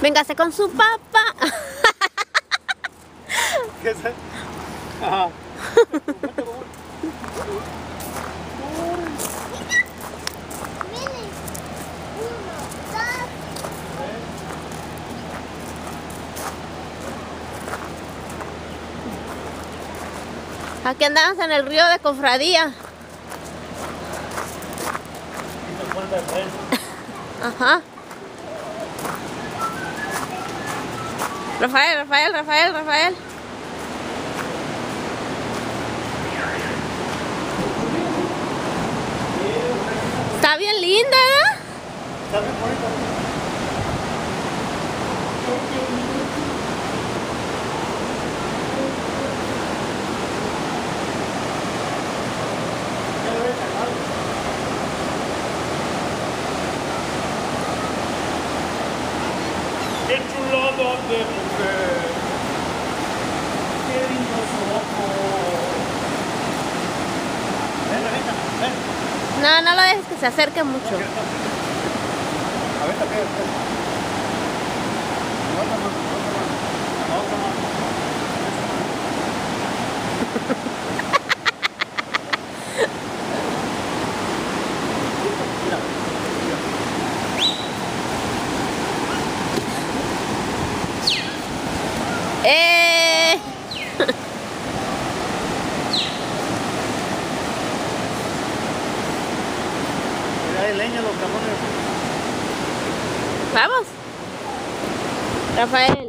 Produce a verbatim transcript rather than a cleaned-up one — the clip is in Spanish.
Véngase con su papá. ¿Qué es eso? Ajá. Aquí andamos en el río de Cofradía. Ajá. Rafael, Rafael, Rafael, Rafael. Está bien linda, ¿eh? Está bien bonito. ¡Qué chulada de mujer! ¡Qué lindos ojos! Ven, Renita, ven. No, no lo dejes que se acerque mucho. A ver, ¿qué es? No, no, no, no, no, no, no. ¡Eh! Mira, hay leña los camones. Vamos. Rafael.